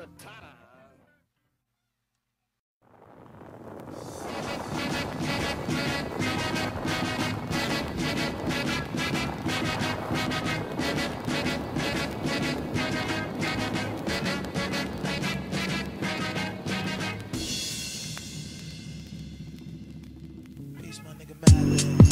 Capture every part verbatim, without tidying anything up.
Peace, my nigga Mad.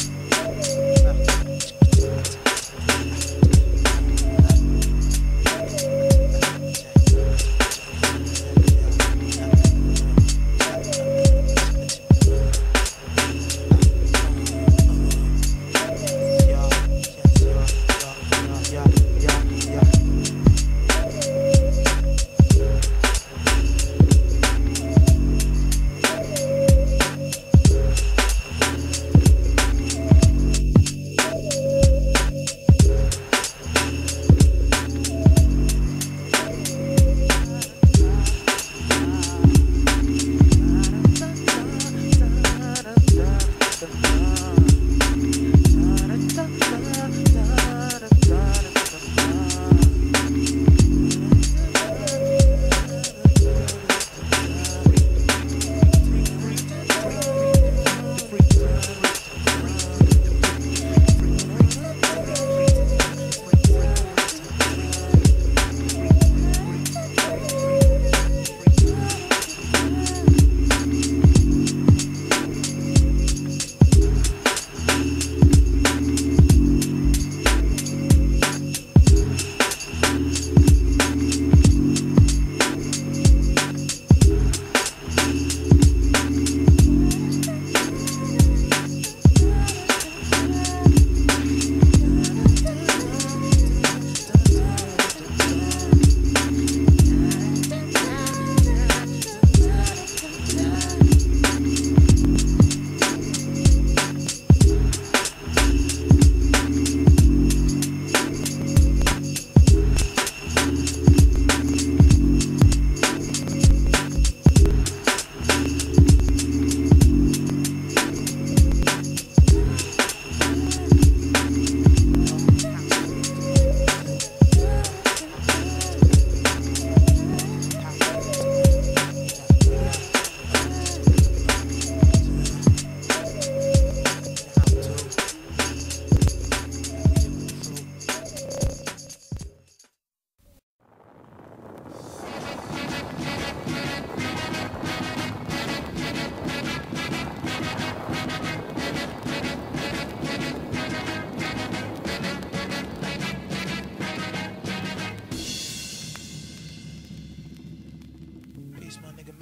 Peace, my nigga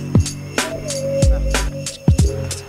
Mad.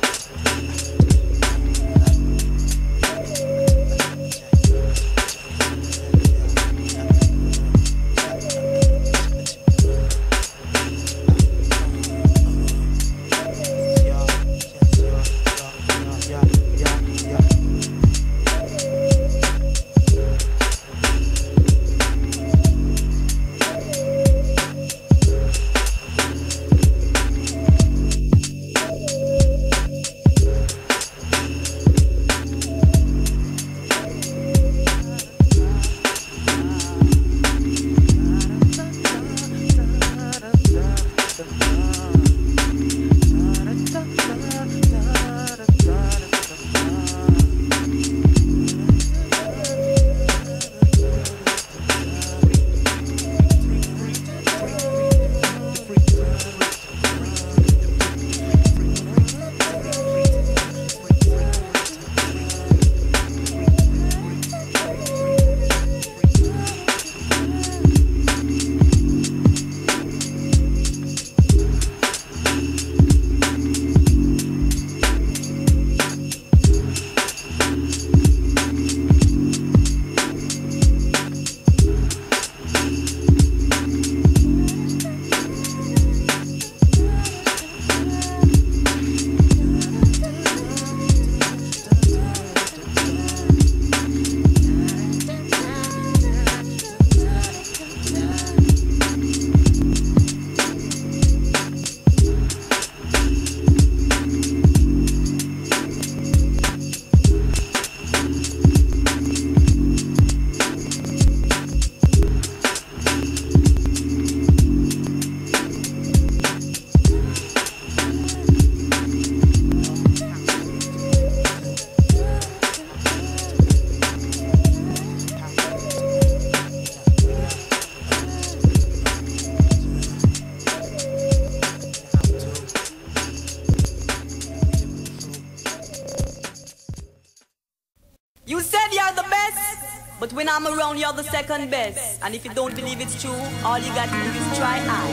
But when I'm around, you're the second best. And if you don't believe it's true, all you got to do is try I.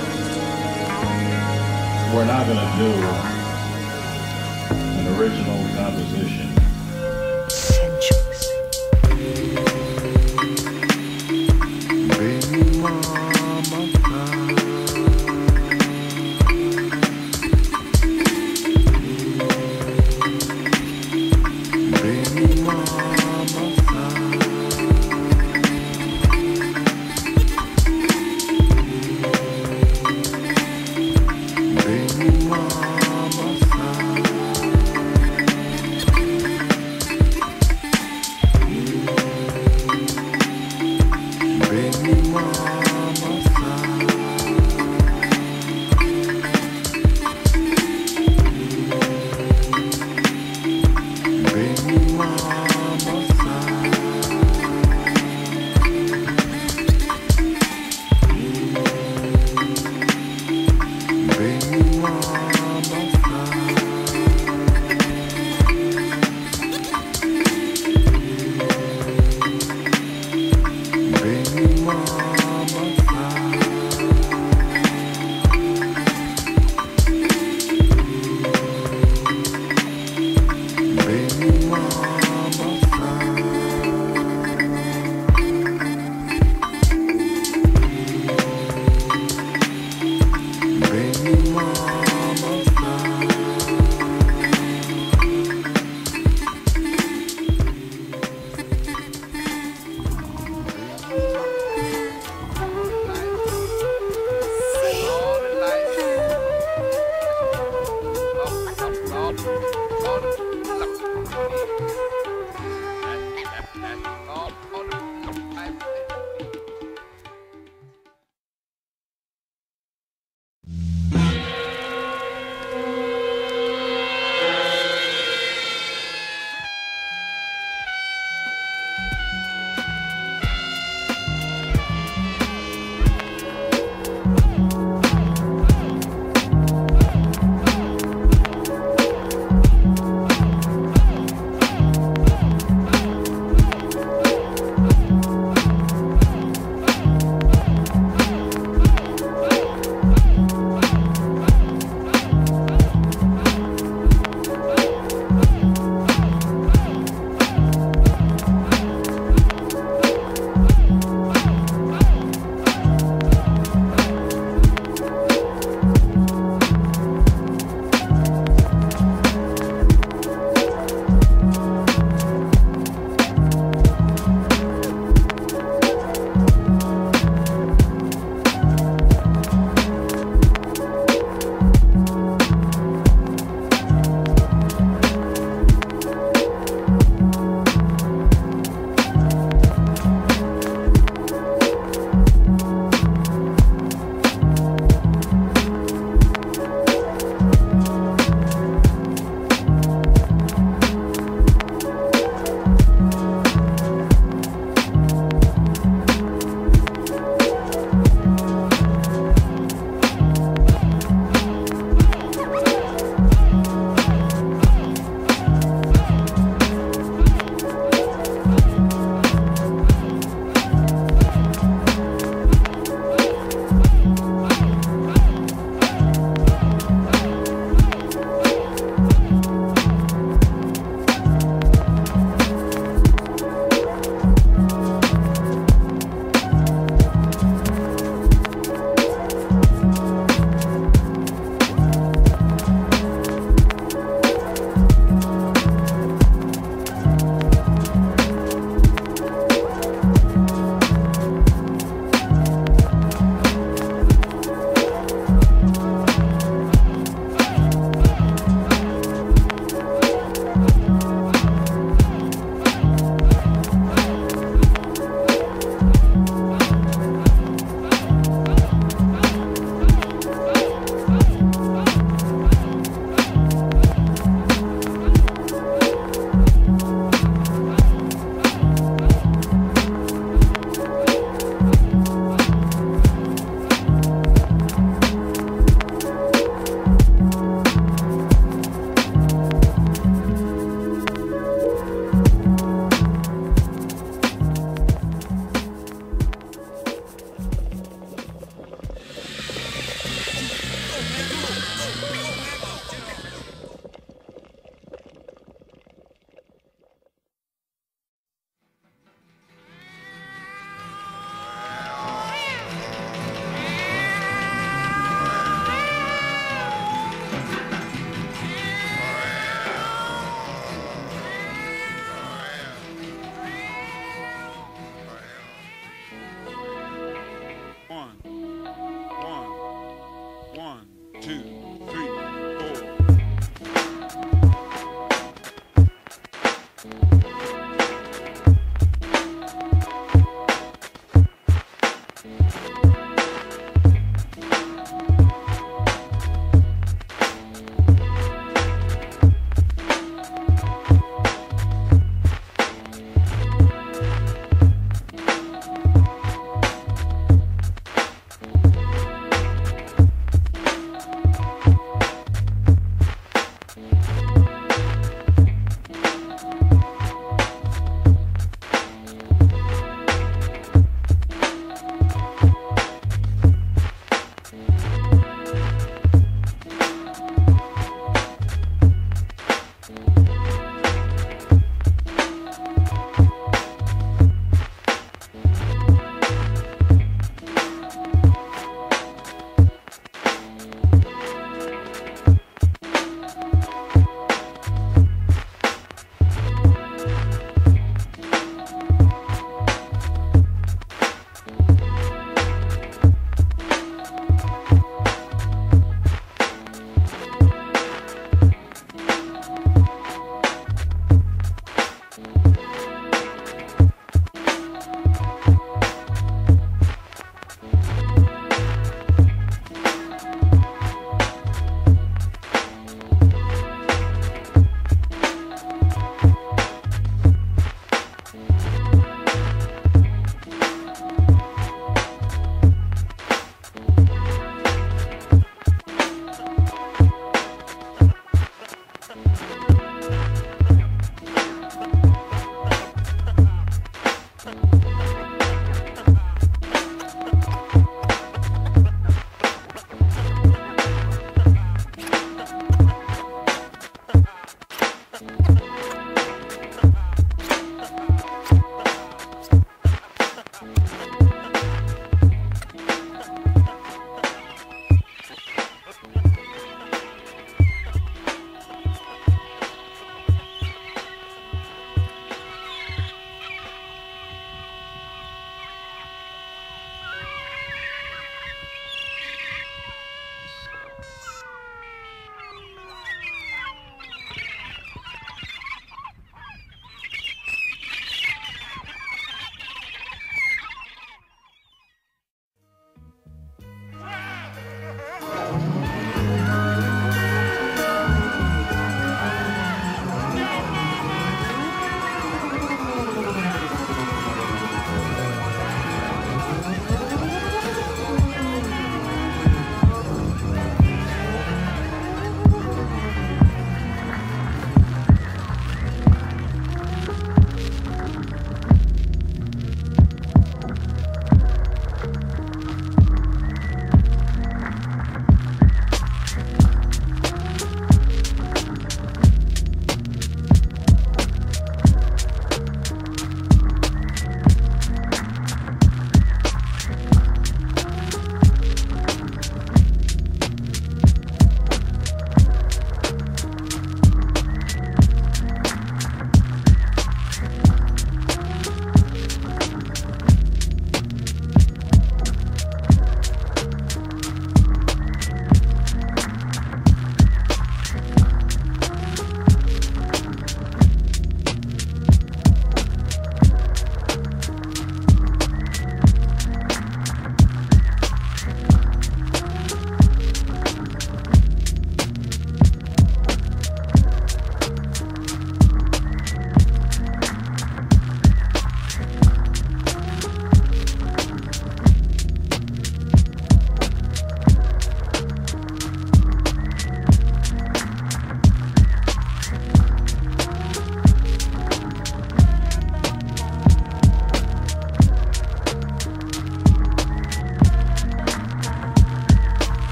We're not gonna do an original composition. Baby mama, baby mama, baby mama,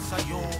Sayum.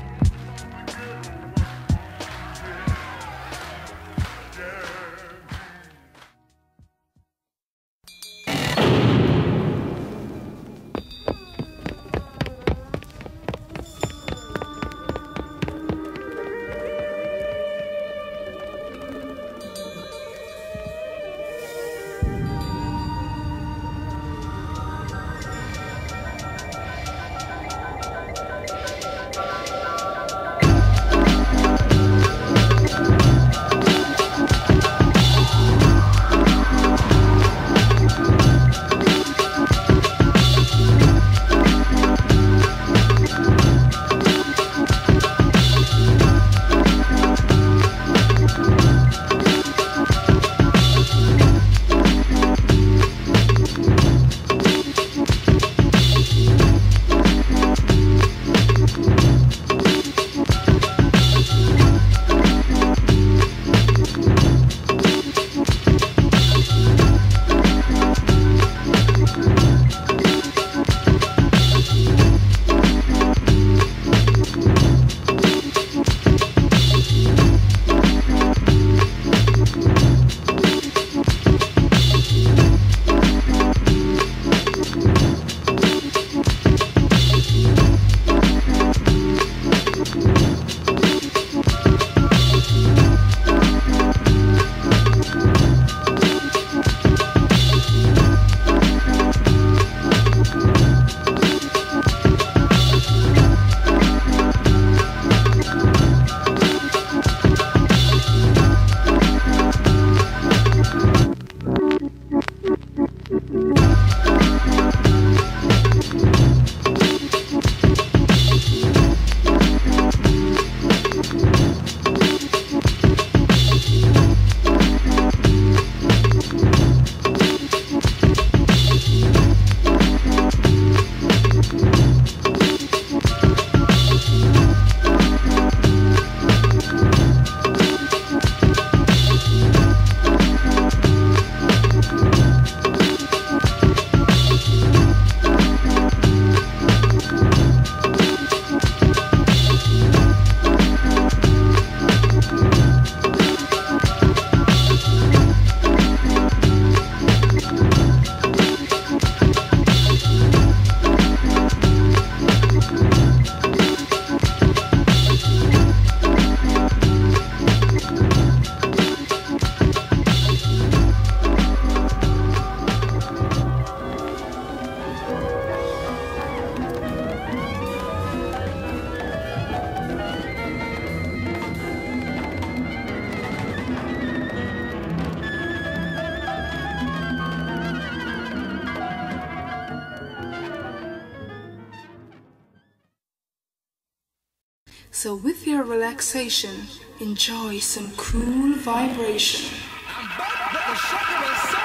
So with your relaxation, enjoy some cool vibration. I'm back, but the sugar is so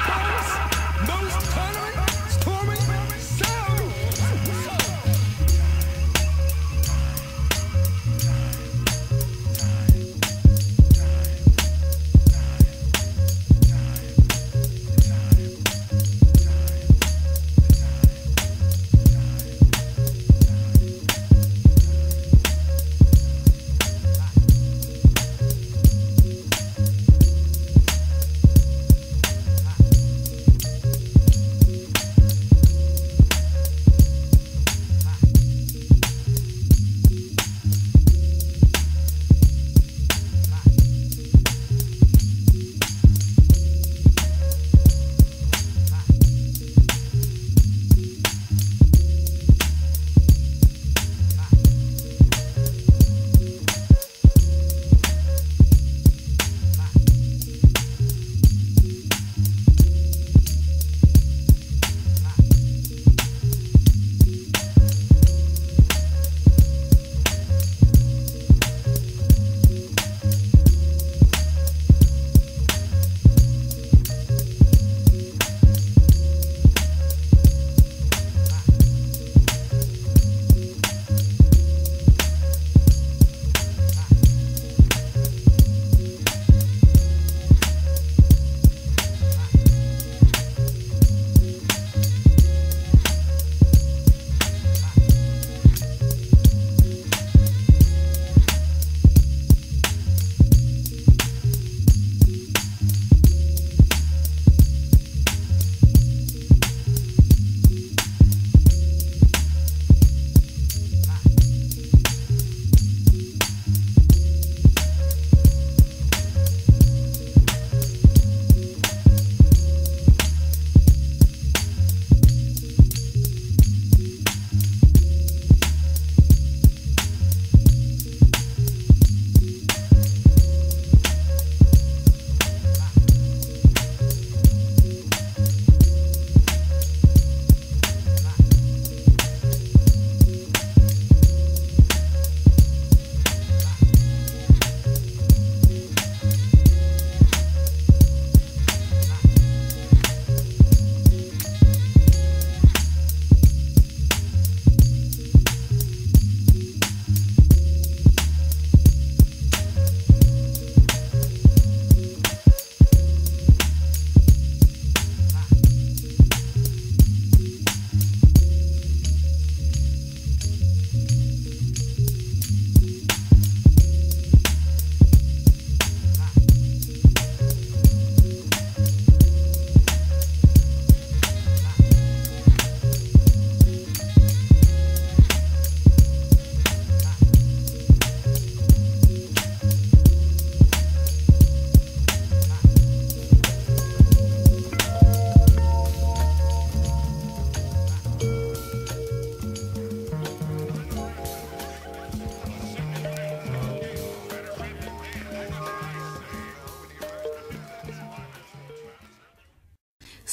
close. Most tolerant, storming, sound.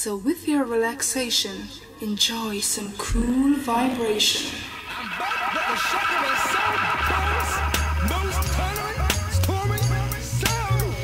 So with your relaxation, enjoy some cool vibration. I'm back, but the shaker is so close. Most tolerant, storming sound.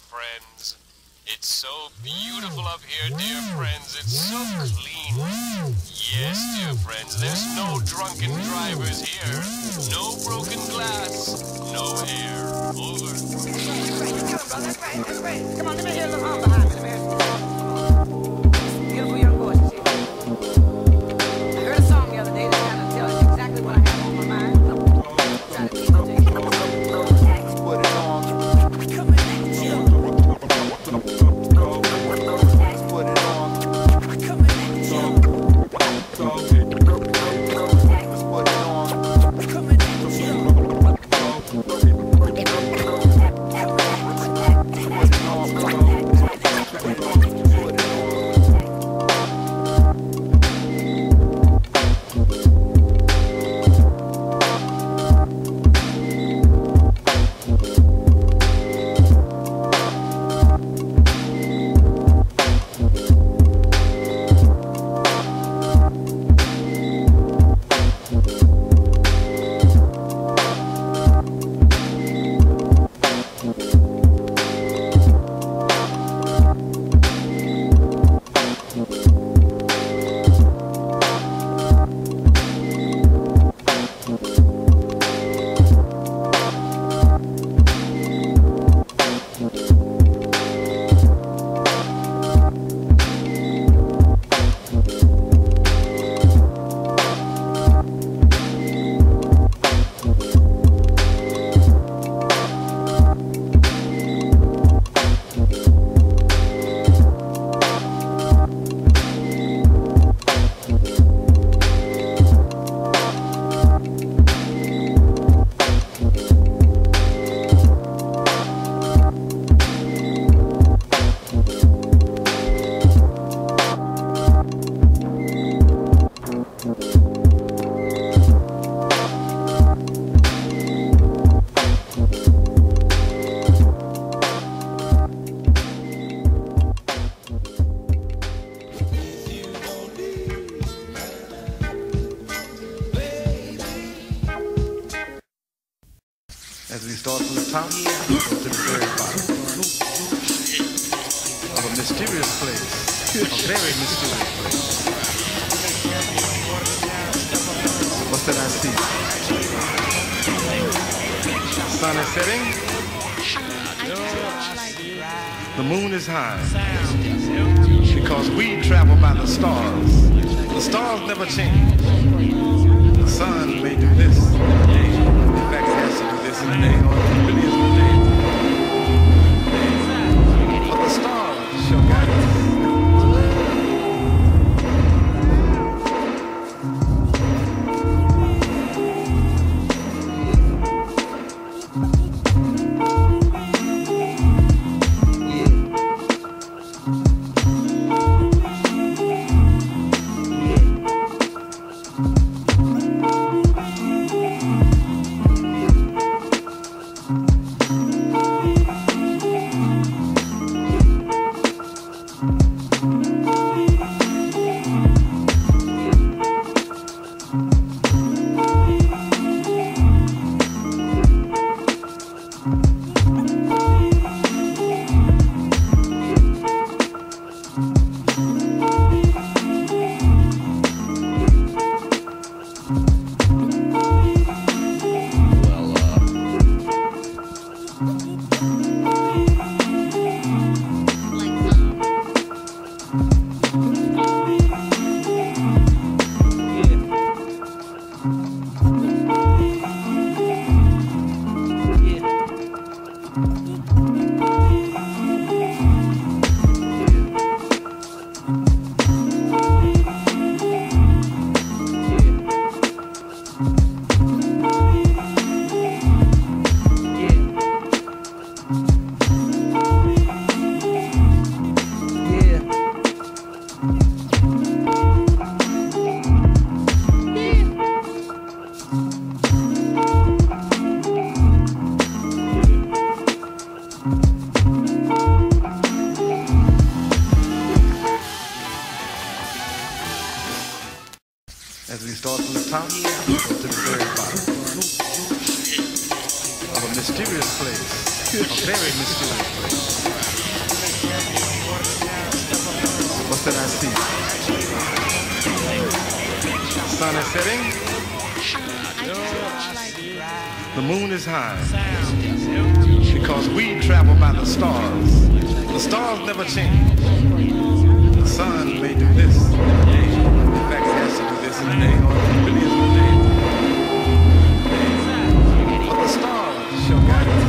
friends. It's so beautiful up here, dear friends. It's so clean. Yes, dear friends, there's no drunken drivers here. No broken glass. No air. Over. That's right, that's right, that's right. Come on, let me hear a little hum behind me. Let me hear some. Beautiful young voice. I heard a song the other day that kind of tells you exactly what I have on my mind. I'm trying to keep it to you. Put it on. Coming at you. Put it on. Coming at you. Put it on. Coming at you. As we start from the top to the very bottom of a mysterious place, a very mysterious place. What's that I see? The sun is setting. The moon is high. Because we travel by the stars. The stars never change. The sun may do this. In fact, it has to do this in the day, or it really isn't the day. But the stars shall guide us. As we start from the top to the very bottom of a mysterious place, A very mysterious place. What's that I see? Sun is setting. The moon is high. Because we travel by the stars. The stars never change. The sun may do this today. In fact, it has to do this today, or it really isn't today. But the stars shall guide us.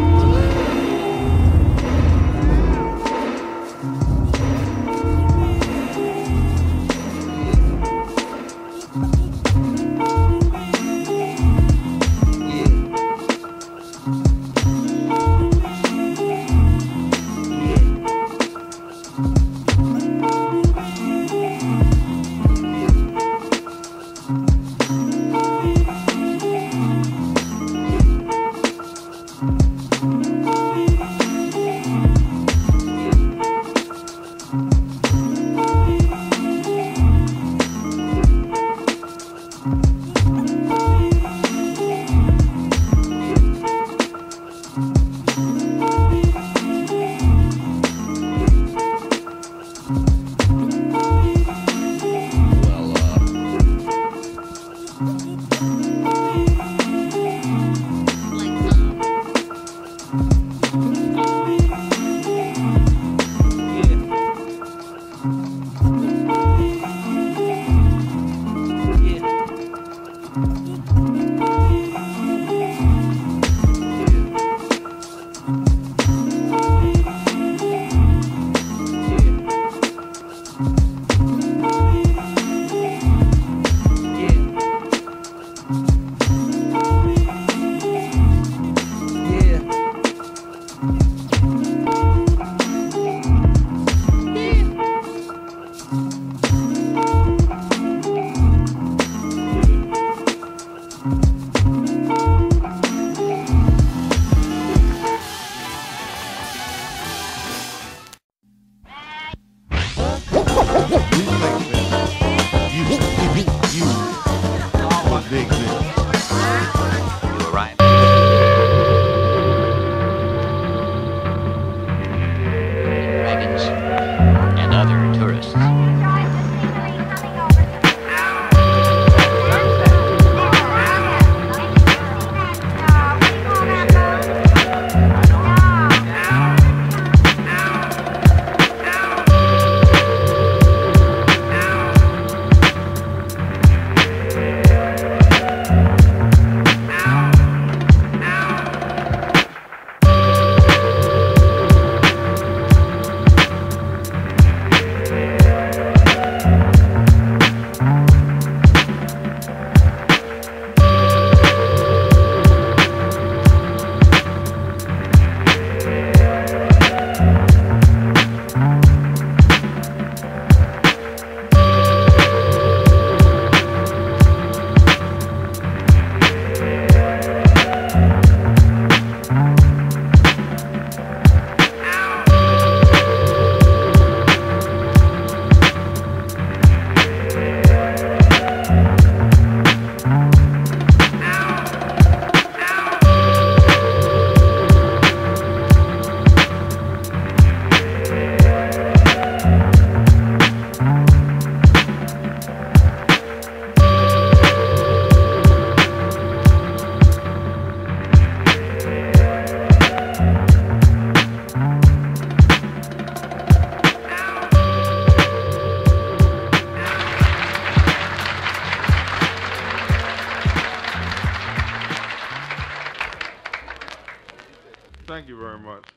Thank you very much.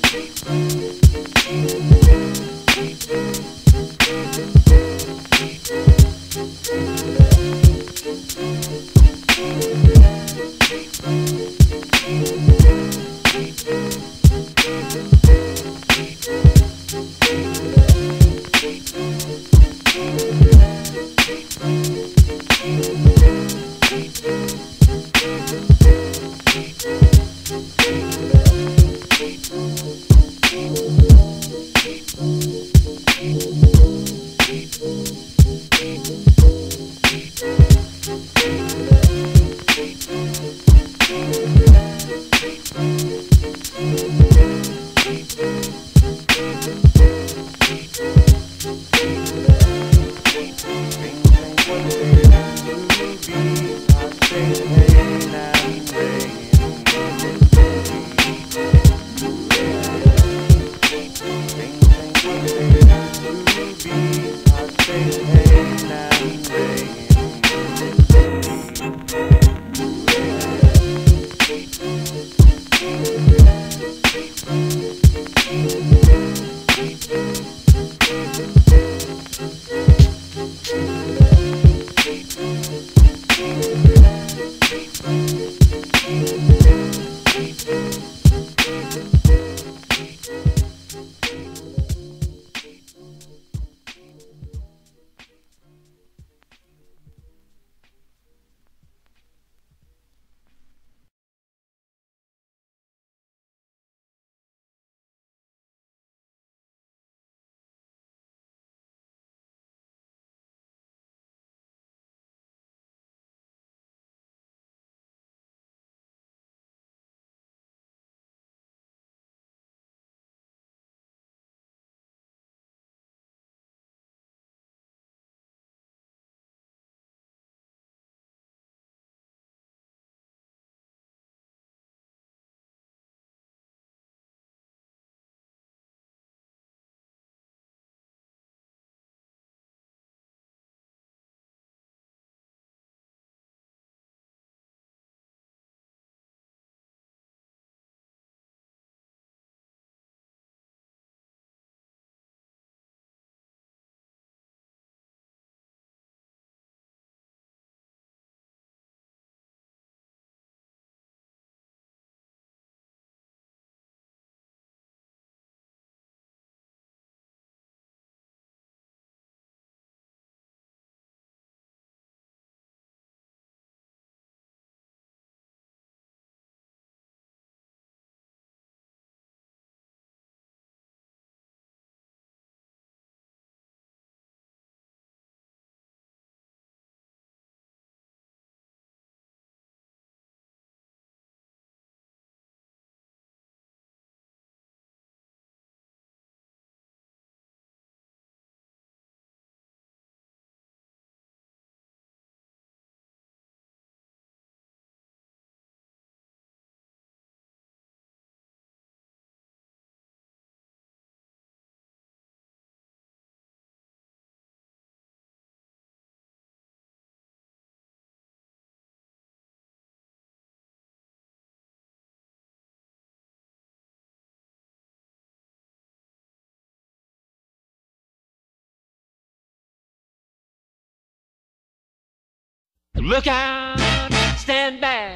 Look out, stand back,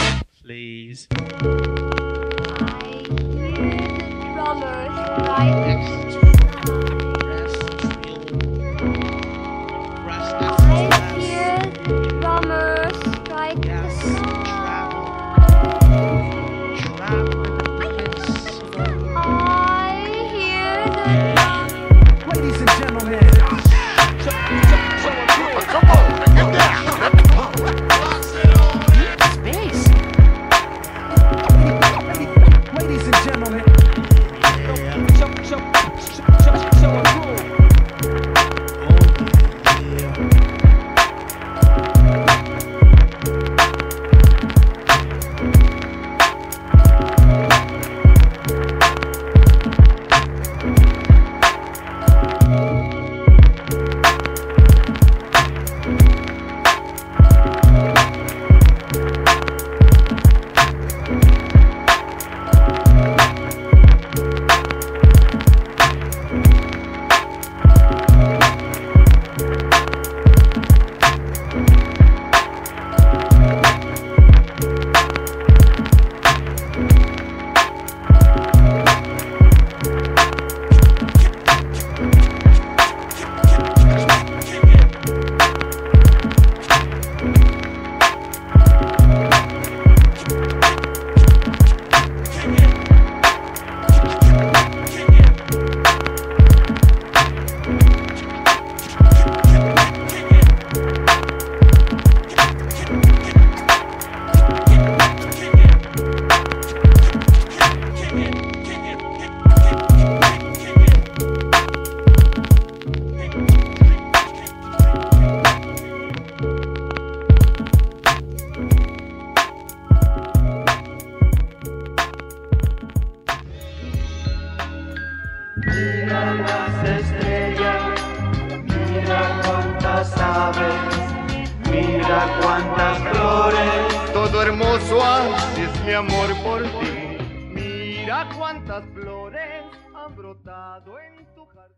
please. I hear the drummers strike. I hear the drummers strike the sky. I hear the drummers. Ladies and gentlemen. Come on, get down. Space. amor por ti. Mira cuántas flores han brotado en tu jardín.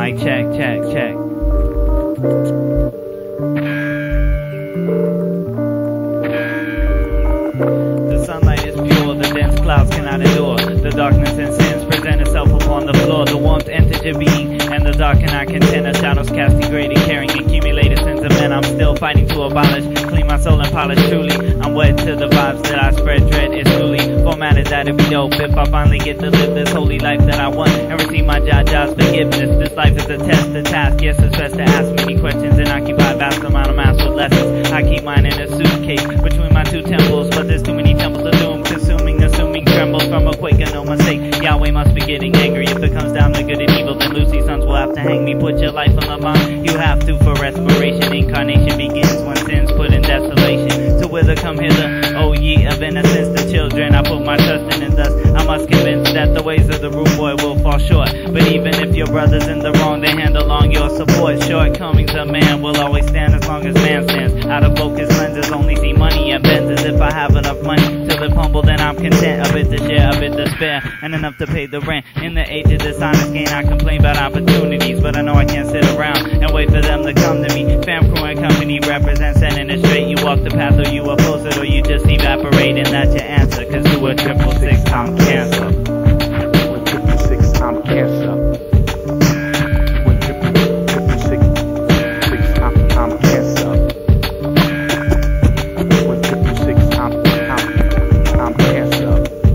Mic check, check, check. The sunlight is pure, the dense clouds cannot endure. The darkness and sins present itself upon the floor. The warmth enters your being, and the dark cannot contend. The shadows cast degrading, carrying accumulated sins of men. I'm still fighting to abolish, clean my soul and polish truly. I'm wed to the vibes that I spread, dread is newly formatted, that'd be dope if I finally get to live this holy life that I want and receive my Jaja's forgiveness. This life is a test, a task, yes, it's best to ask many questions and occupy a vast amount of mass with lessons. I keep mine in a suitcase between my two temples, but there's too many temples of doom, consuming, assuming trembles from a quaker, no mistake. Yahweh must be getting angry if it comes down to good and evil, then Lucy's sons will have to hang me. Put your life on the line, you have to for respiration. Incarnation begins when sin's put in desolation. To wither come hither, oh ye of innocence, the children I put my trust in, and thus I must convince that the ways of the rude boy will fall short. But even if your brother's in the wrong, they hand along your support. Shortcomings of man will always stand as long as man stands. Out of focus lenses, only see money and bends. As if I have enough money to live humble, then I'm content. A bit to share, a bit to spare, and enough to pay the rent. In the age of dishonest gain, I complain about opportunities, but I know I can't sit around and wait for them to come to me. Fam, crew, and company represent setting it straight. You walk the path, or you oppose it, or you just evaporate, and that's your answer. Cause do a triple six, I'm cancer. One triple six, I'm cancer. One triple triple six, six, I'm I'm cancer. One triple six, I'm I'm I'm cancer.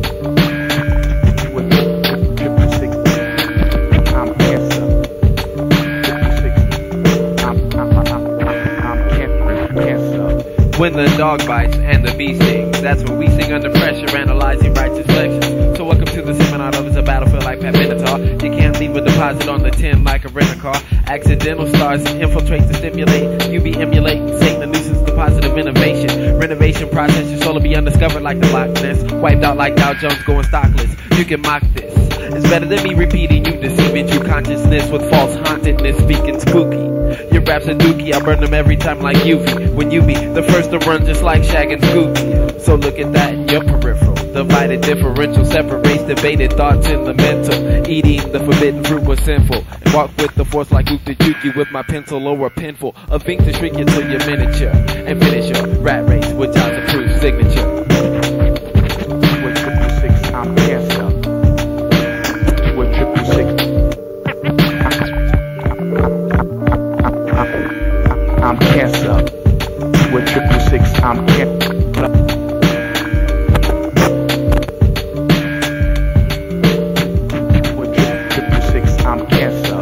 One triple six, I'm cancer. Triple six, I'm I'm I'm I'm cancer. When the dog bites and the bee stings, that's when we sing under pressure, analyzing righteous lectures. So welcome to the seminar of a battlefield like Pat Benatar. You can't leave a deposit on the tin like a rent-a-car. Accidental stars infiltrate to stimulate. You be emulating Satan, the nuisance, the positive innovation. Renovation process, your soul will be undiscovered like the Loch Ness. Wiped out like Dow Jones going stockless. You can mock this. It's better than me repeating you, deceiving true consciousness with false hauntedness, speaking spooky. Your raps are dookie, I burn them every time like U V. When you be the first to run just like Shag and Scooby. So look at that in your peripheral. Divided differential, separates debated thoughts in the mental. Eating the forbidden fruit was sinful. And walk with the force like Oop the Juki with my pencil or a penful of ink to shrink you to your miniature. And finish your rat race with John's approved signature. One triple six, I'm cancer. One triple six, I'm cancer. One triple six, I'm cancer. One triple six, I'm cancer.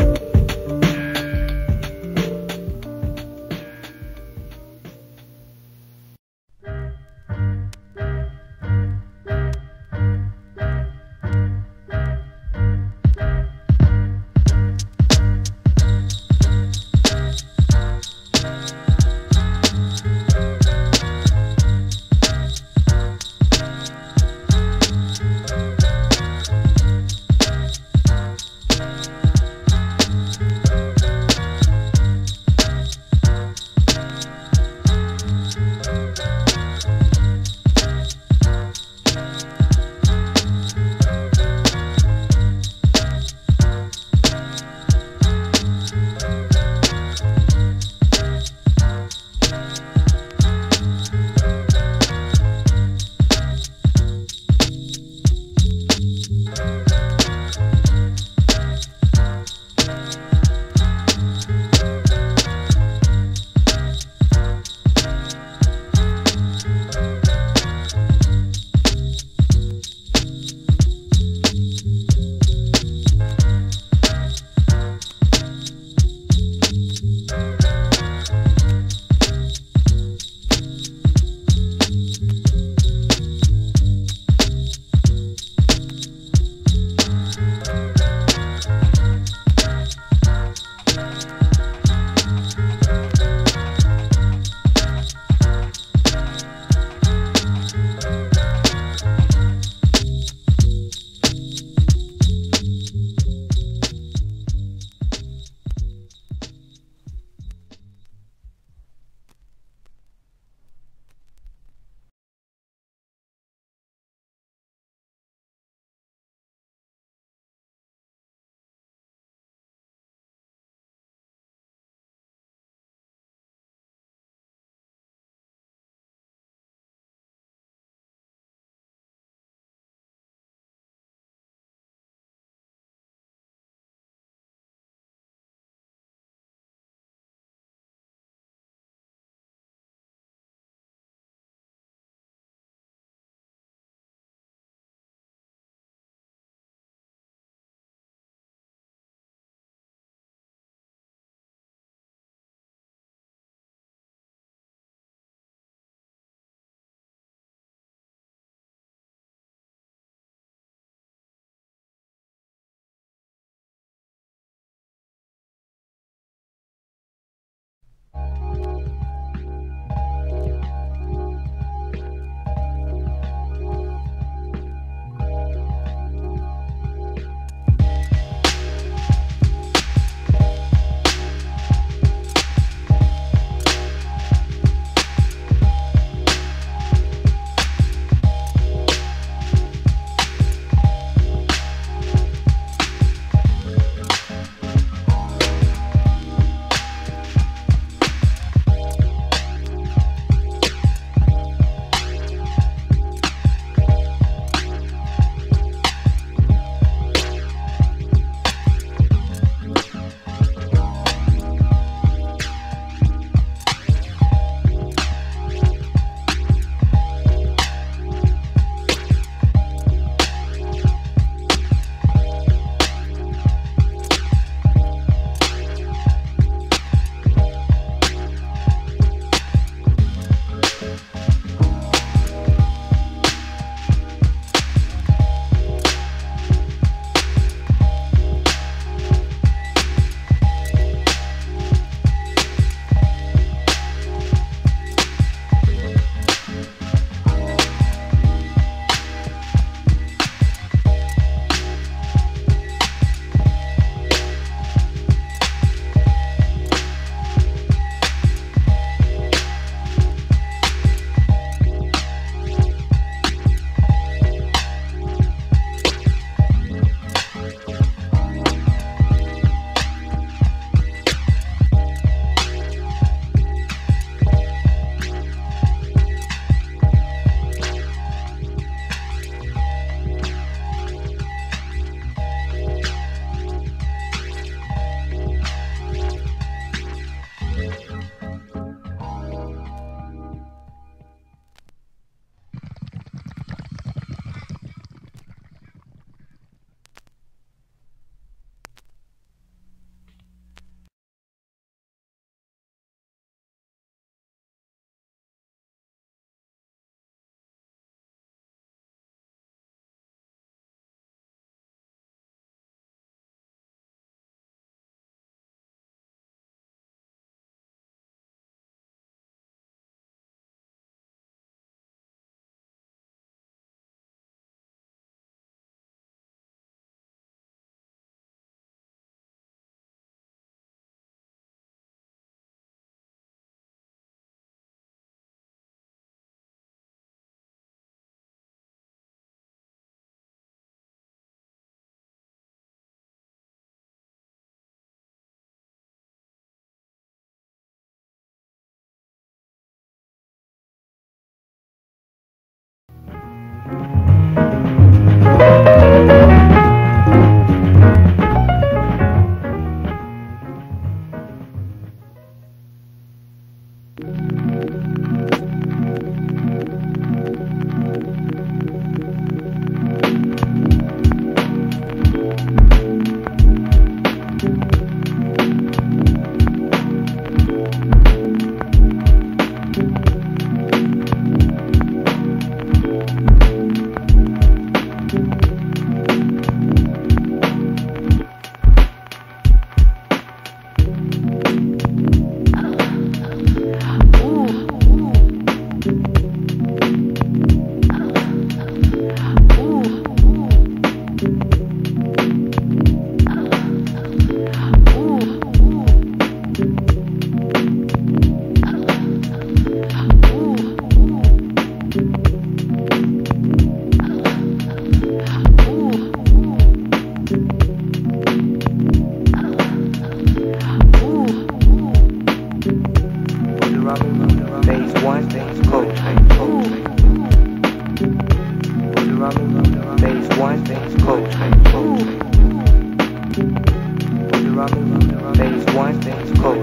Phase one, phase cold.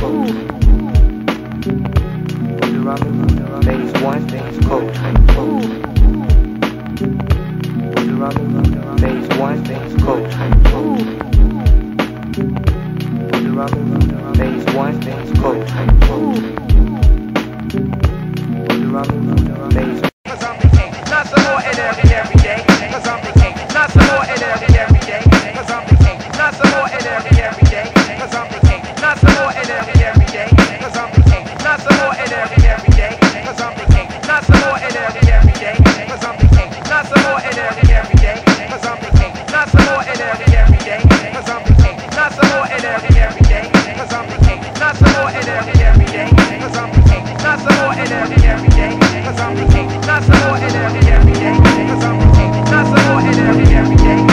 Phase one, phase cold. Phase one, phase cold. Phase one, phase cold. Phase Cause I'm the king, not some more in every every day. Cause I'm the king, not some more in every every day. Cause I'm the king, not some more in every every day. Cause I'm the king, not some more in every every day. Cause I'm the king, not some more in every every day. Cause I'm the king, not some more in every every day. Cause I'm the king, not some more in every every day. Cause I'm the king, not some more in every every day. Cause I'm the king, not some more in every every day. Cause I'm the king, not some more in every every day. Cause I'm the king, not some more in every every day. Cause I'm the king, not some more in every every day. Cause I'm the king, not some more in every every day.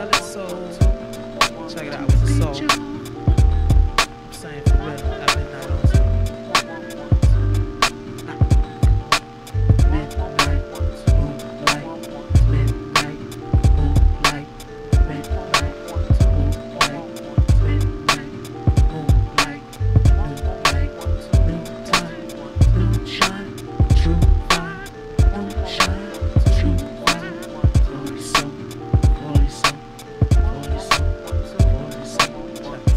tell its soul. Check it out with the soul. I'm saying for real, every night on midnight, moonlight, midnight, moonlight, midnight, moonlight, midnight, moonlight, moonlight, noontime, moonshine, true fire, moonshine, true fire, holy soul, holy soul, holy soul, holy soul.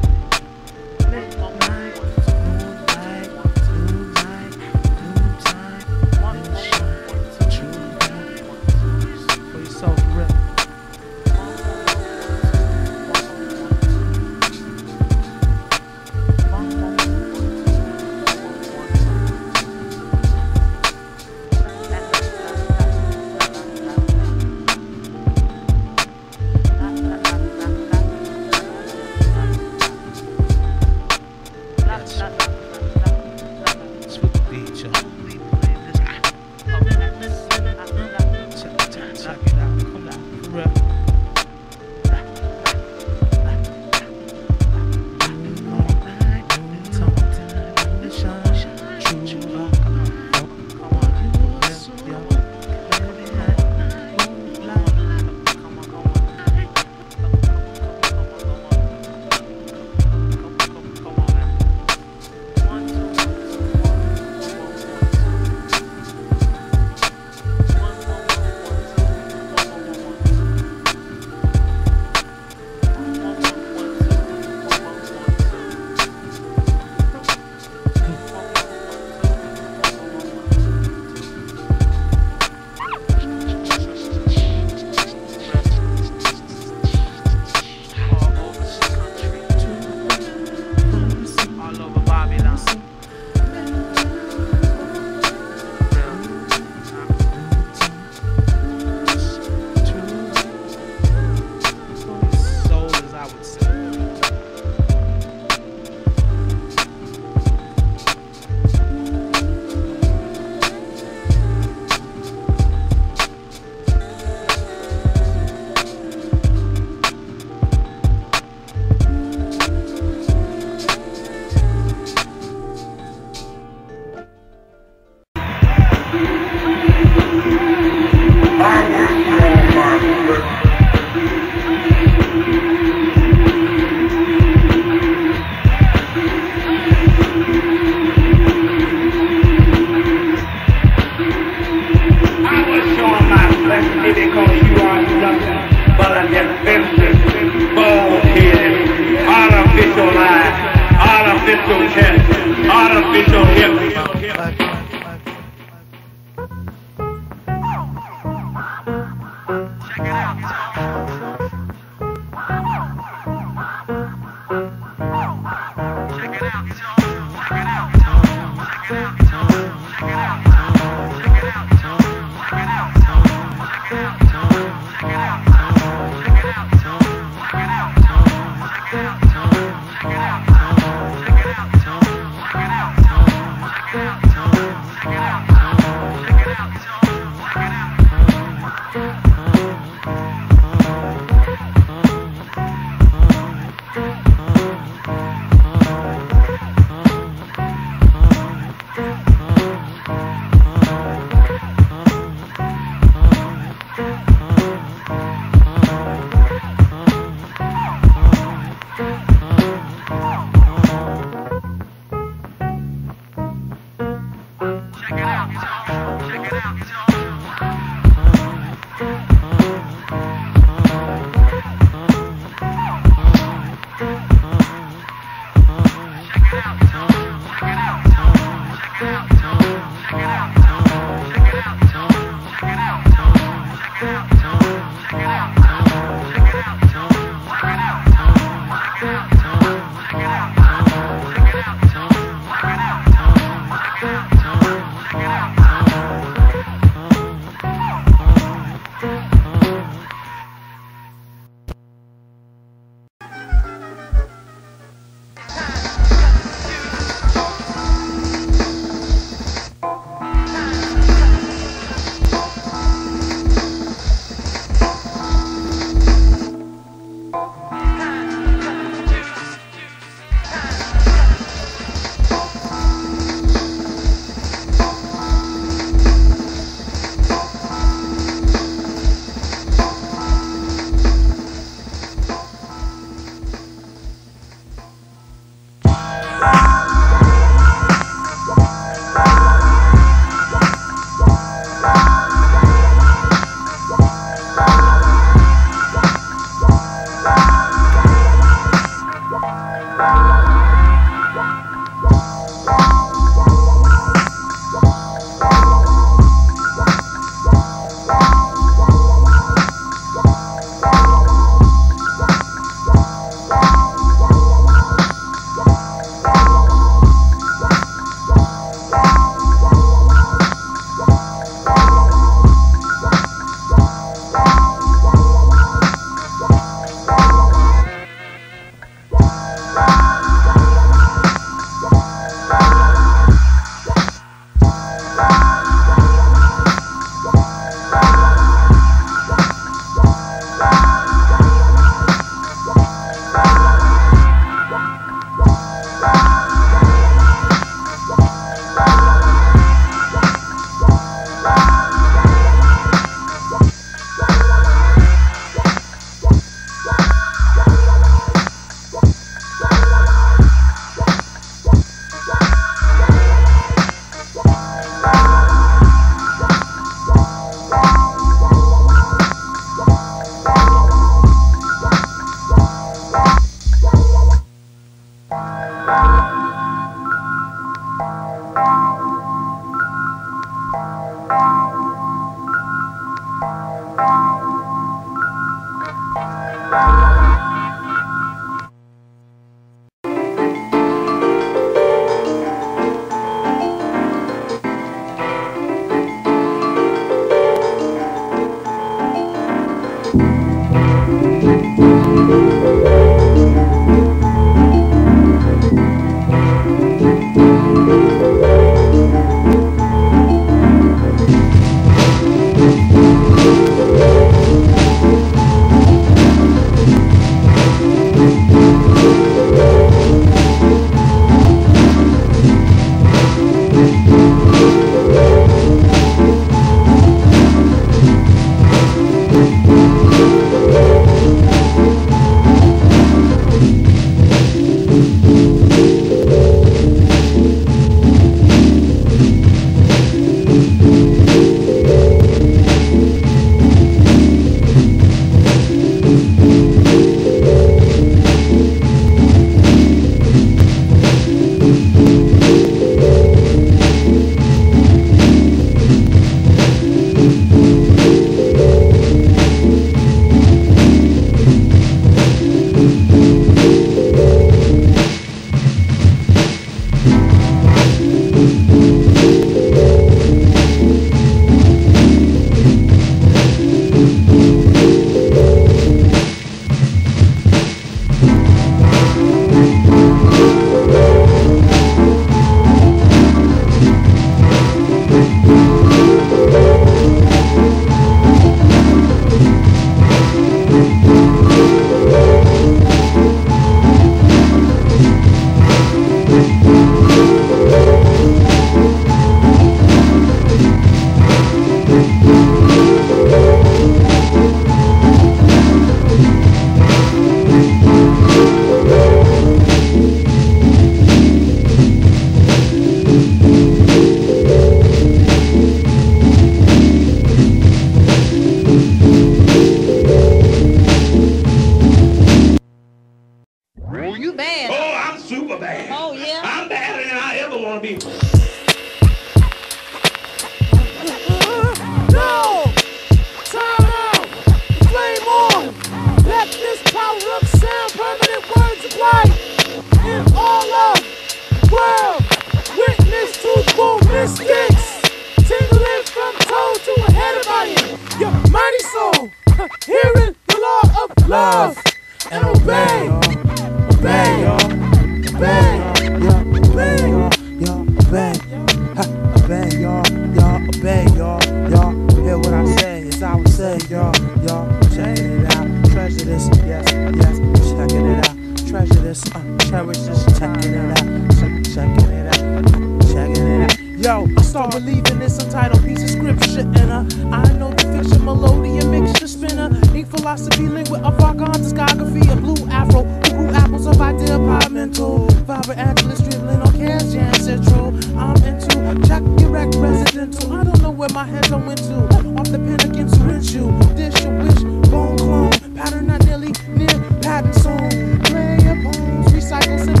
Pattern not nearly near pattern song. Play your poems, recycle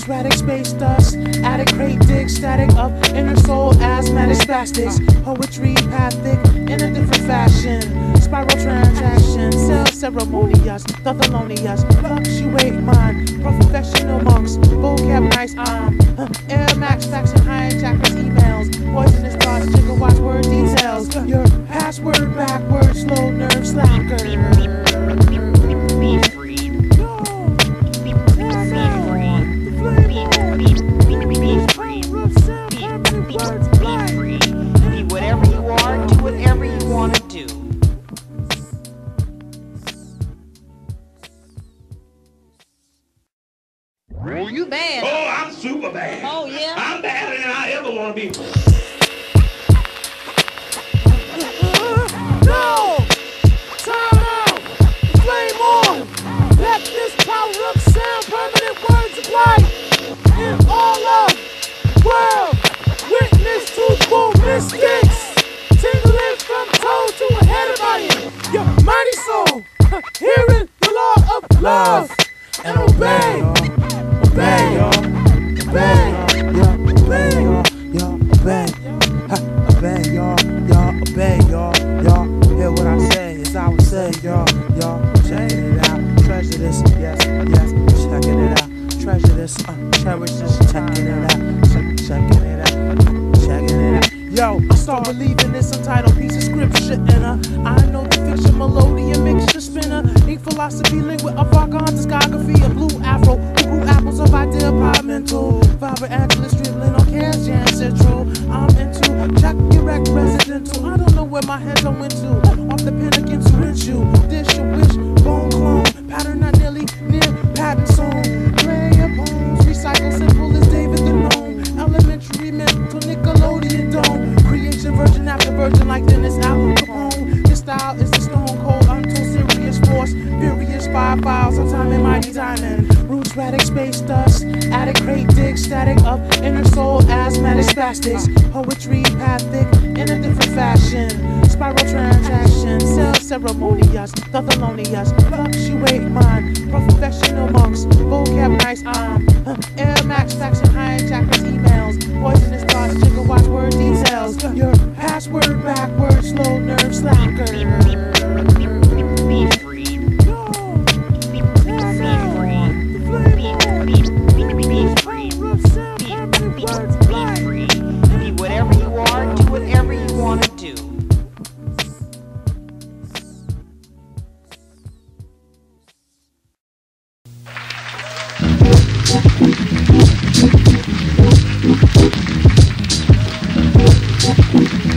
Roots, radic, space dust, attic, crate, dig, static up, inner soul, asthmatic, spastics, poetry, path thick, in a different fashion, spiral transaction, cell ceremonious, the thelonious, fluctuate mind, professional monks, vocab nice, um, uh, air max, faction, hijackers, emails, poisonous thoughts, gigawatt word details, your password, backward, slow nerve slacker. Be free. Be whatever you are, do whatever you want to do. You bad. Oh, I'm super bad. Oh, yeah? I'm badder than I ever want to be. No! Turn out! Flame on! Let this power up sound permanent words of life in all of the world. Witness truthful mystics, tingling from toe to head of body. Your mighty soul, hearing the law of love and obey, obey, obey, obey, obey, obey, y'all, y'all, obey, y'all, y'all. Hear what I say, as I would say, y'all, y'all. Checking it out, treasure this, yes, yes, checking it out. Treasure this, uh, cherish this, checking it out, check, checking it out, checking it out. Yo, I start believing this untitled piece of scripture in her. I know the fiction, melodian mixture spinner. Ink philosophy linked with avant-garde discography. A blue afro, who grew apples of idea, pop mental. Vibrant Angeles dribbling on Cash Jam Central. I'm into Jack Direct residential. I don't know where my head I went to. Off the pen against ritual. Dish a wish, bone clone. Pattern not nearly near pattern song. Play your poems, recycle simple as David the Gnome. Elementary mental Nickelodeon dome. Creation virgin after virgin like Dennis Al Capone. This style is the stone cold, untold serious force. Furious five files, sometime in mighty diamond. Roots, radic, space dust, attic, crate, dig, static up, inner soul, asthmatic, spastics, poetry, path thick, in a different fashion. Spiral transaction, cell ceremonious, the thelonious, fluctuate mind, professional monks, vocab nice, um, uh, air max, faction, hijackers, emails, poisonous thoughts, gigawatt word details, your password, backward, slow nerve slacker. Be free. Be whatever you are, do whatever you want to do. Thank you.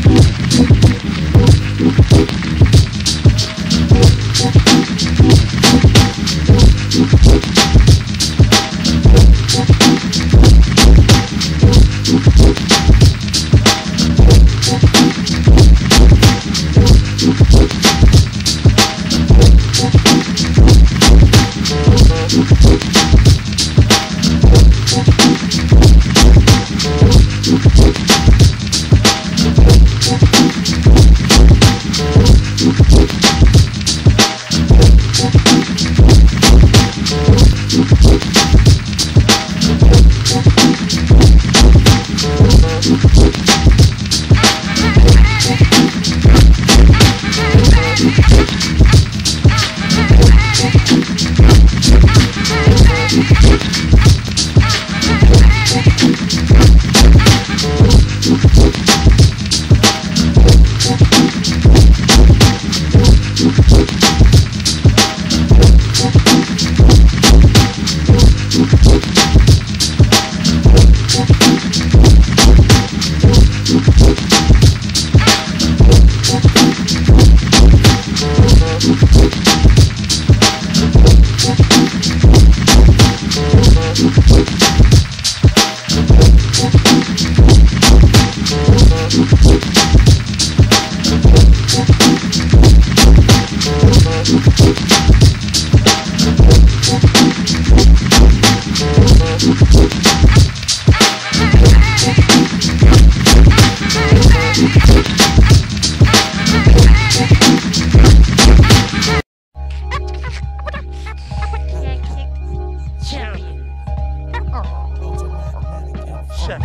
check.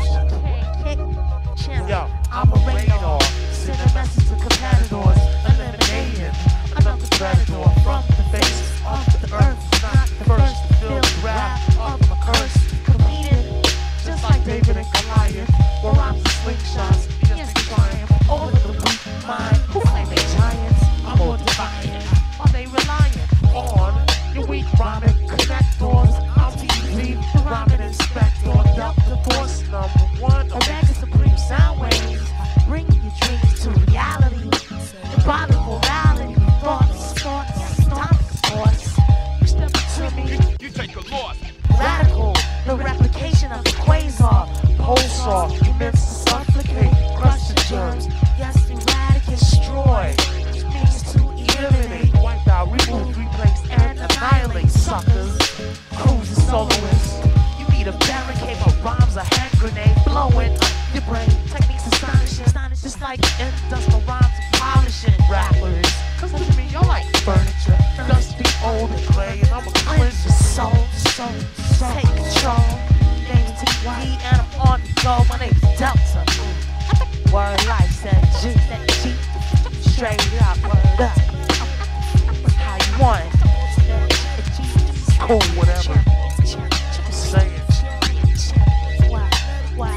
Yo, I'm a radar. Send a message to competitors. Eliminating another predator from the face of the earth. Not the first to feel the wrath of a curse. Competing just like David and Goliath. Where rhymes and slingshots against the triumph over the weak mind who claim they giants. I'm more defiant. Are they relying on your weak rhyming connectors? I'm T V, the rhyming inspector. Delta Force number one. Omega Supreme Sound Waves. Bringing your dreams to reality. Embodied morality. Thoughts, thoughts, atomic thoughts. You step to me. You take a loss. Radical, the replication of the quasar. Pulsar, you meant to supplicate. Crush the germs. Yes, eradicate, destroy. Which means to eliminate. Wipe out, remove, replace, and annihilate suckers. Cruise the soloist. You need a barricade of rhymes, a hand grenade blowing up your brain. Techniques astonishing, astonishing. Just like industrial rhymes and polishing rappers. Cause to me, you're like furniture. Dusty, old, and gray. And I'm a cleanse your soul, soul, soul. Take control. Name's T Y E and I'm on the go. My name's Delta. Word life said G, said G. Straight up, word up. How you want it? Cool, whatever. Just saying. Why? Why?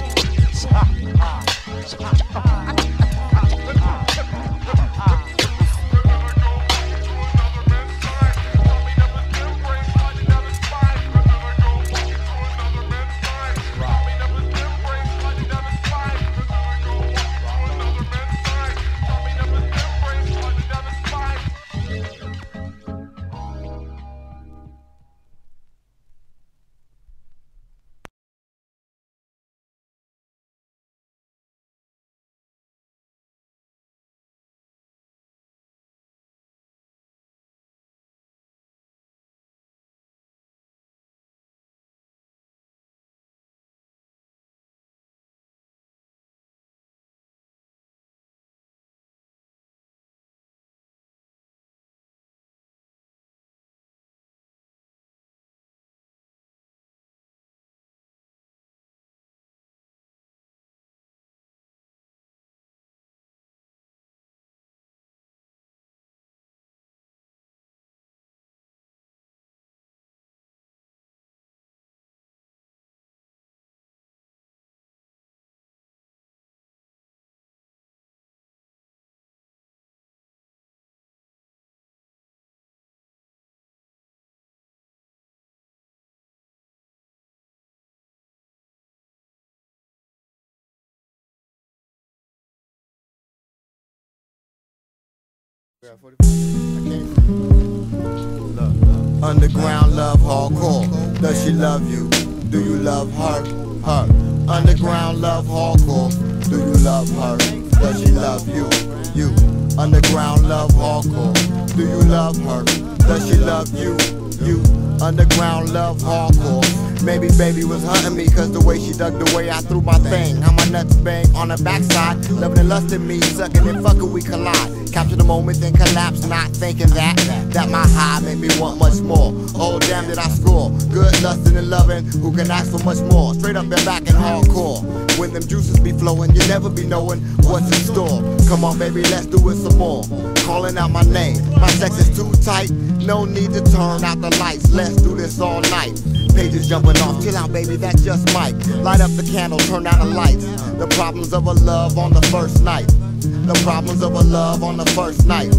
Underground love hardcore. Does she love you? Do you love her? Her. Underground love hardcore. Do you love her? Does she love you? You. Underground love hardcore. Do you love her? Does she love you? You. Underground love hardcore. Maybe baby was hunting me cause the way she dug the way I threw my thing. How my nuts bang on her backside. Loving and lusting me, sucking and fucking we collide. Capture the moment then collapse, not thinking that That my high made me want much more. Oh damn did I score. Good lusting and loving, who can ask for much more? Straight up and back and hardcore. When them juices be flowing, you never be knowing what's in store. Come on baby, let's do it some more. Calling out my name, my sex is too tight. No need to turn out the lights, let's do this all night. Pages jumping off, chill out baby, that just might. Light up the candle, turn out the lights. The problems of a love on the first night. The problems of a love on the first night.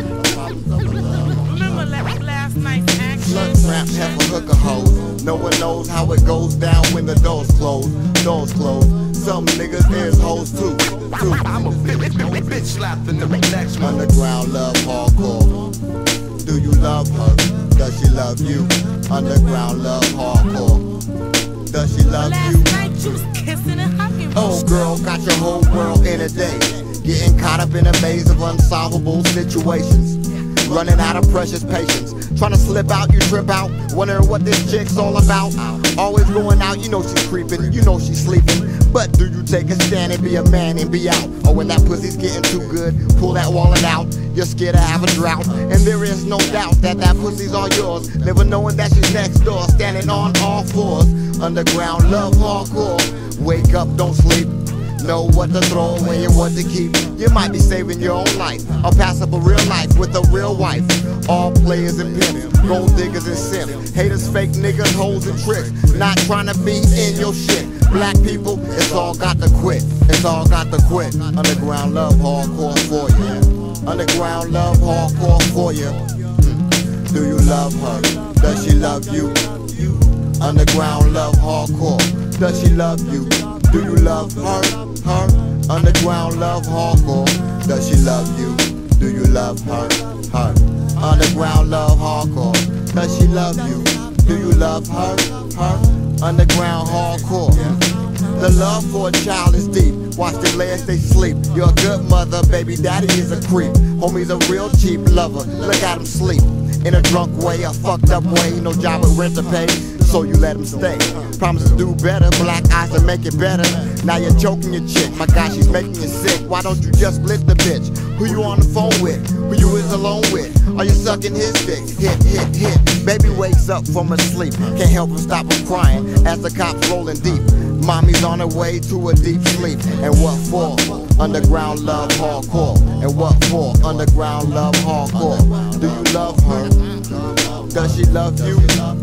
Remember last night's action? Slut, trap, heifer, hooker, hoes. No one knows how it goes down when the doors close. Doors close. Some niggas there's hoes too. too. I'm a bitch, bitch slapped in the next one. Underground love hardcore. Do you love her? Does she love you? Underground love hardcore. Does she love you? Last night you was kissing and hugging. Oh girl, got your whole world in a day. Getting caught up in a maze of unsolvable situations. Running out of precious patience. Trying to slip out, you trip out. Wondering what this chick's all about. Always going out, you know she's creeping, you know she's sleeping. But do you take a stand and be a man and be out? Or when that pussy's getting too good, pull that wallet out. You're scared to have a drought. And there is no doubt that that pussy's all yours. Never knowing that she's next door, standing on all fours. Underground love hardcore. Wake up, don't sleep. Know what to throw away and what to keep. You might be saving your own life, or pass up a real life with a real wife. All players and pimps, gold diggers and simps, haters, fake niggas, hoes and tricks. Not trying to be in your shit. Black people, it's all got to quit. It's all got to quit. Underground love, hardcore for you. Underground love, hardcore for you. Hmm. Do you love her? Does she love you? Underground love, hardcore. Does she love you? Do you love her? Her? Underground love, hardcore. Does she love you? Do you love her? Her? Underground love, hardcore. Does she love you? Do you love her? Her? Underground hardcore. The love for a child is deep. Watch their legs, they sleep. You're a good mother, baby daddy is a creep. Homie's a real cheap lover. Look at him sleep. In a drunk way, a fucked up way. No job with rent to pay, so you let him stay. Promise to do better, black eyes to make it better. Now you're choking your chick, my God, she's making you sick. Why don't you just split the bitch? Who you on the phone with? Who you is alone with? Are you sucking his dick? Hit, hit, hit. Baby wakes up from her sleep, can't help him stop from crying as the cops rolling deep. Mommy's on her way to a deep sleep. And what for? Underground love, hardcore. And what for? Underground love, hardcore. Do you love her? Does she love you?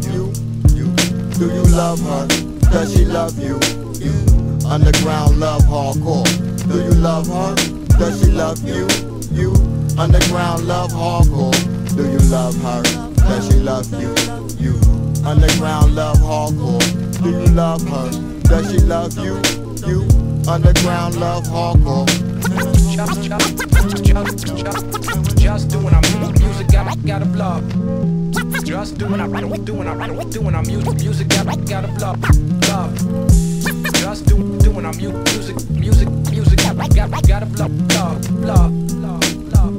Do you love her? Does she love you? Underground love, hardcore. Do you love her? Does she love you? You? Underground love, hardcore. Do you love her? Does she love you? You? Underground love, hardcore. Do you love her? Does she love you? You? Underground love, hardcore. Just, just, just, just, just doing our music, got, got a blog. Just doing our, doing our, doing our music, music, got, got a blog, blog. Just do, doing our mu music, music, music, got, got, got a blog, blog, blog, blog, blog.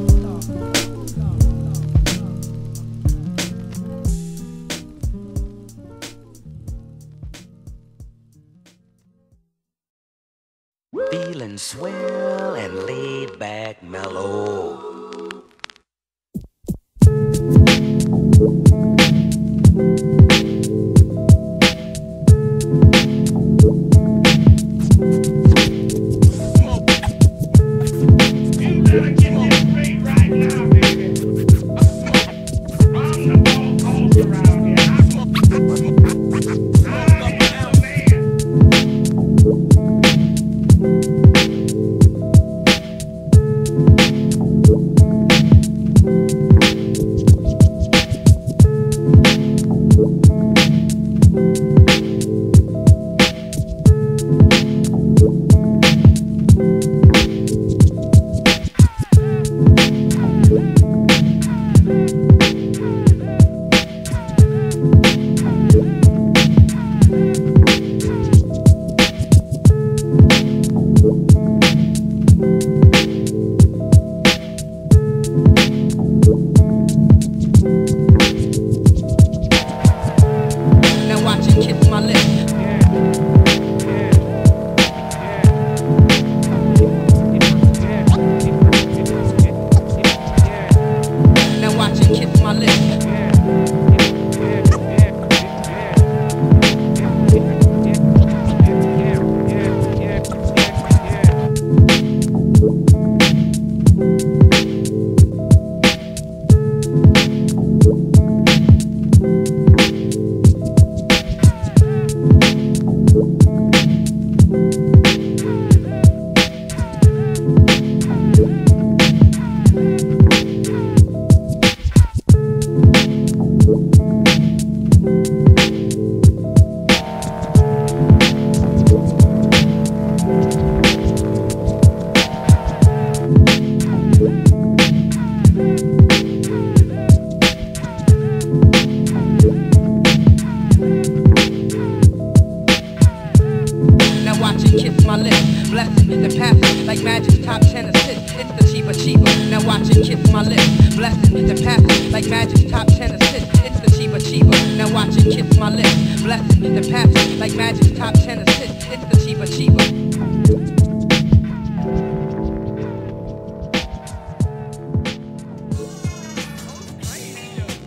Feeling swell and laid back mellow.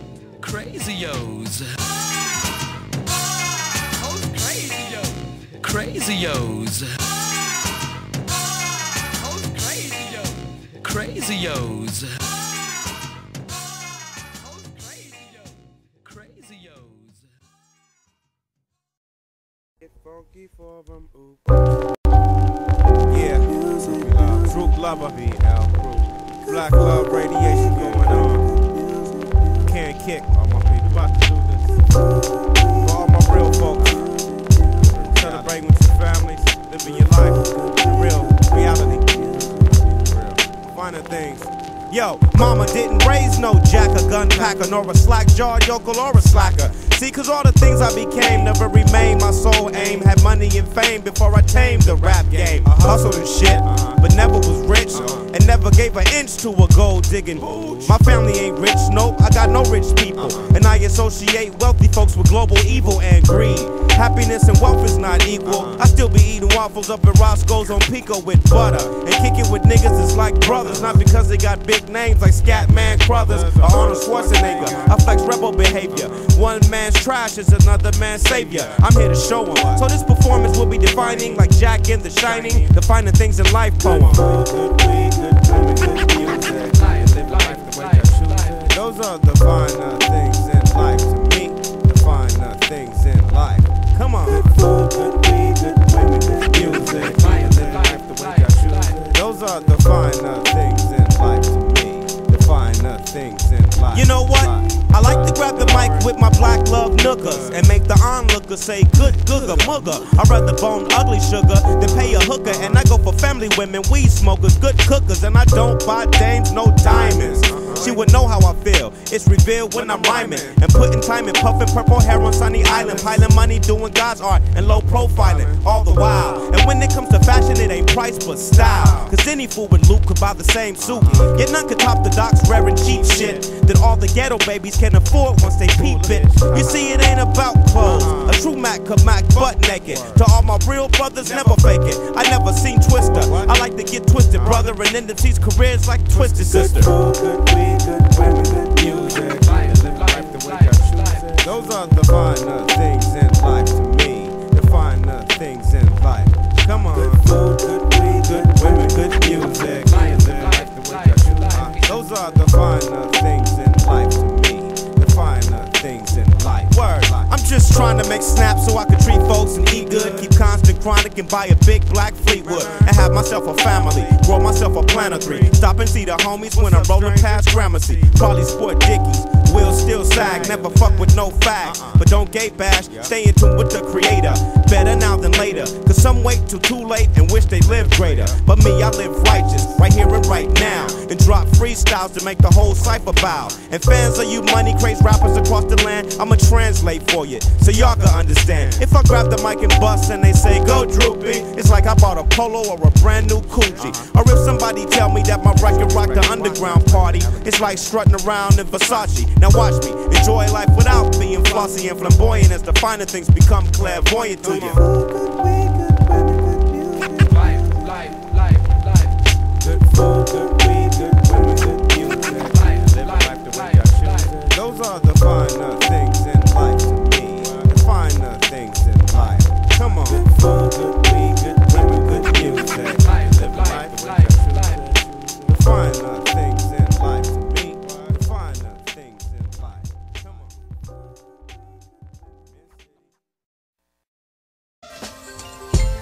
Crazy-os. Crazy-O's. Crazy-O's. Crazy-O's. Get funky for them, ooh. Yeah, uh, Troop Lover, B L Crew. Black Love Radiation going on. Can't kick, all my people about to do this. For all my real folks, celebrating with your families, living your life, real reality, real finer things. Yo, mama didn't raise no jack, a gun packer, nor a slack jawed yokel or a slacker. See, cause all the things I became never remained. My sole aim had money and fame before I tamed the rap game. I hustled and shit, but never was rich, and never gave an inch to a gold digging. My family ain't rich, nope, I got no rich people. And I associate wealthy folks with global evil and greed. Happiness and wealth is not equal. I still be eating waffles up at Roscoe's on Pico with butter. And kicking with niggas is like brothers, not because they got big names like Scatman Crothers or Arnold Schwarzenegger. I flex rebel behavior. One man's trash is another man's savior. I'm here to show them. So this performance will be defining like Jack in The Shining, defining things in life poem. Those are the finer things in life to me. The finer things in life. Come on. Good food, good weed, good women, good music. Those are the finer things in life to me. The finer things in life. You know what? I like to grab the mic with my black love nookers and make the onlooker say good googa mugga. I'd rather bone ugly sugar than pay a hooker. And I go for family women, weed smokers, good cookers. And I don't buy dames, no diamonds. She would know how I feel. It's revealed when I'm rhyming and putting time in puffing purple hair on Sunny Island, piling money, doing God's art and low profiling all the while. And when it comes to fashion, it ain't price but style. Cause any fool with loot could buy the same suit. Yet none could top the docs wearing cheap shit that all the ghetto babies can afford once they peep it. You see, it ain't about clothes. A true Mac could Mac butt naked. To all my real brothers, never fake it. I never seen Twister. I like to get twisted, brother, and end up these careers like Twisted Sister. Good women, good music. Live life the way I choose it. Those are the finer things in life to me. The finer things in life. Come on. Good food, good weed, good women, good music. Live life the way I choose it. Those are the finer things in life to me. The finer things in life. Word. I'm just trying to make snaps so I can treat folks and eat good. Keep constant chronic and buy a big black Fleetwood. And have myself a family. Grow myself a plan of three. Stop and see the homies when I'm rolling past Gramercy. Probably sport Dickies. Will still sag. Never fuck with no fag. But don't gate bash. Stay in tune with the creator. Better now than later. Cause some wait till too late and wish they lived greater. But me, I live righteous. Right here and right now. And drop freestyles to make the whole cipher bow. And fans of you money craze rappers across the land, I'ma translate for you so y'all can understand. If I grab the mic and bust and they say go droopy, it's like I bought a polo or a brand new Coochie. Or if somebody tell me that my record rock the underground party, it's like strutting around in Versace. Now watch me enjoy life without being flossy and flamboyant as the finer things become clairvoyant to you. Life, life, life, life. Good food, good weed, good women, good music. Life, live life the way I choose it. Those are the finer things in life to me. The finer things in life. Come on. Good food, good weed, good women, good music. Life, live life the way I choose it. The finer things in life to me. The finer things in life. Come on.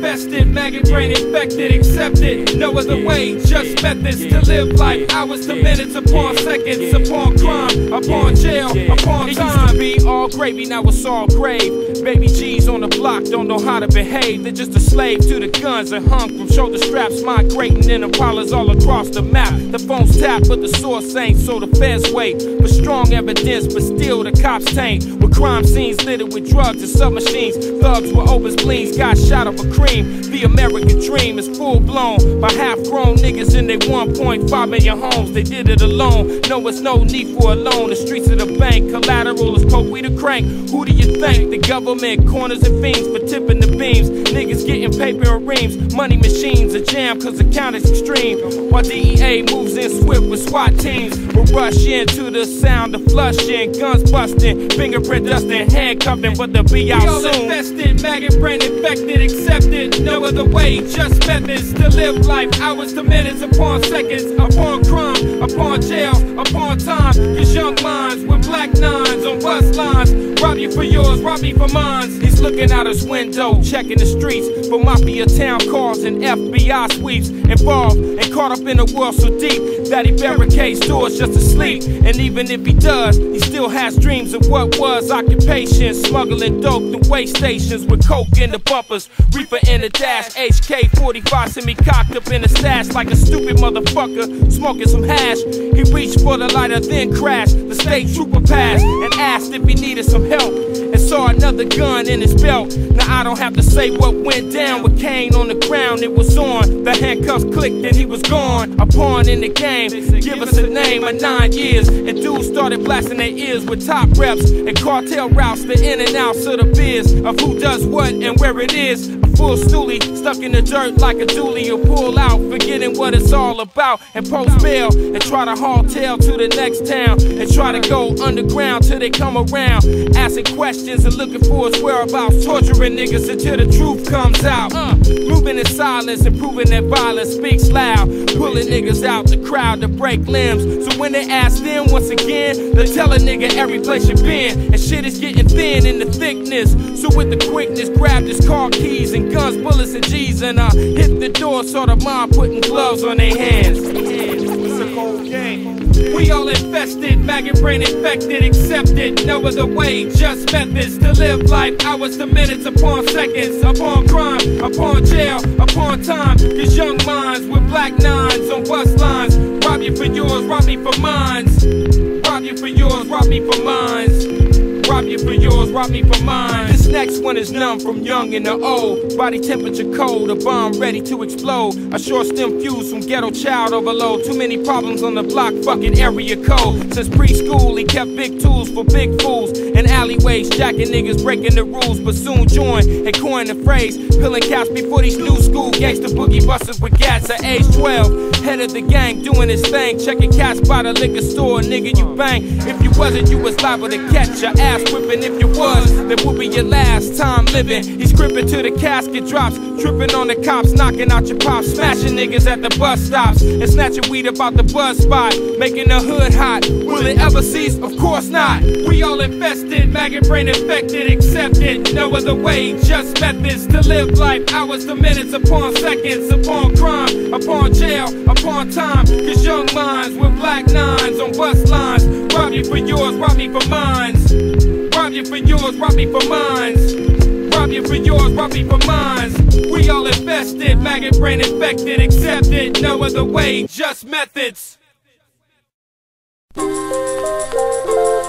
infested, maggot brain infected, accepted. No other way, just methods to live life. Hours to minutes upon seconds, upon crime, upon jail, upon time. It used to be all gravy, now it's all grave. Baby G's on the block don't know how to behave. They're just a slave to the guns and hung from shoulder straps, migrating in Impalas all across the map. The phone's tapped, but the source ain't, so the feds wait for strong evidence, but still the cops taint. With crime scenes littered with drugs and submachines, thugs with open spleens got shot up a cream. The American dream is full blown by half-grown niggas in their one point five million homes. They did it alone. No, it's no need for a loan. The streets of the bank, collateral is coke, we the crank. Who do you think? The government, corners and fiends for tipping the beams. Niggas getting paper and reams. Money machines a jam cause the count is extreme. While D E A moves in swift with SWAT teams, we'll rush into the sound of flushing, guns busting, fingerprint dusting, handcuffing, but they'll be out soon. All infested, maggot brain infected, accepted. No other way, just methods to live life. Hours to minutes upon seconds, upon crime, upon jail, upon time. Cause young minds with black nines on bus lines rob you for yours, rob me for mine. He's looking out his window, checking the streets for mafia town calls and F B I sweeps. Involved and caught up in a world so deep that he barricades doors just to sleep. And even if he does, he still has dreams of what was occupation. Smuggling dope to way stations with coke in the bumpers, reefer in the dash. H K forty-five semi cocked up in the stash like a stupid motherfucker smoking some hash. He reached for the lighter, then crashed. The state trooper passed and asked if he needed some help, and saw another gun in his belt. Now I don't have to say what went down with Kane on the ground. It was on. The handcuffs clicked and he was gone. A pawn in the game. Give us a name of nine years. And dudes started blasting their ears with top reps and cartel routes, the in and outs of the biz of who does what and where it is. A full stoolie stuck in the dirt like a dually. You'll pull out, forgetting what it's all about, and post bail and try to haul tail to the next town and try to go underground till they come around, asking questions and looking for his whereabouts, torturing niggas until the truth comes out. Uh, moving in silence and proving that violence speaks loud, pulling niggas out the crowd to break limbs. So when they ask them once again, they tell a nigga every place you been, and shit is getting thin in the thickness. So with the quickness, grabbed his car keys and guns, bullets and G's, and I hit the door, saw the mob putting gloves on their hands. It's a cold game. We all infested, maggot brain infected, accepted. No other way, just methods to live life. Hours to minutes upon seconds, upon crime, upon jail, upon time. Cause young minds with black nines on bus lines rob you for yours, rob me for mines. Rob you for yours, rob me for mines. Rob you for yours, rob me for mine. This next one is numb from young and the old. Body temperature cold, a bomb ready to explode. A short stem fuse from ghetto child overload. Too many problems on the block, fucking area code. Since preschool, he kept big tools for big fools. In alleyways, jacking niggas, breaking the rules. But soon joined and coined the phrase, peeling caps before these new school gangster boogie busters with gats at age twelve. Head of the gang doing his thing, checking cats by the liquor store. Nigga, you bang. If you wasn't, you was liable to catch your ass whipping. If you was, then would be your last time living. He's crippin' till the casket drops, tripping on the cops, knocking out your pops, smashing niggas at the bus stops, and snatching weed about the buzz spot, making the hood hot. Will it ever cease? Of course not. We all infested, maggot brain infected, accepted. No other way, just methods to live life. Hours to minutes upon seconds, upon crime, upon jail, upon time. Cause young minds with black nines on bus lines rob you for yours, rob me for mines. Rob you for yours, rob me for mines. Rob you for yours, rob me for mines. We all infested, maggot brain infected, accepted. No other way, just methods.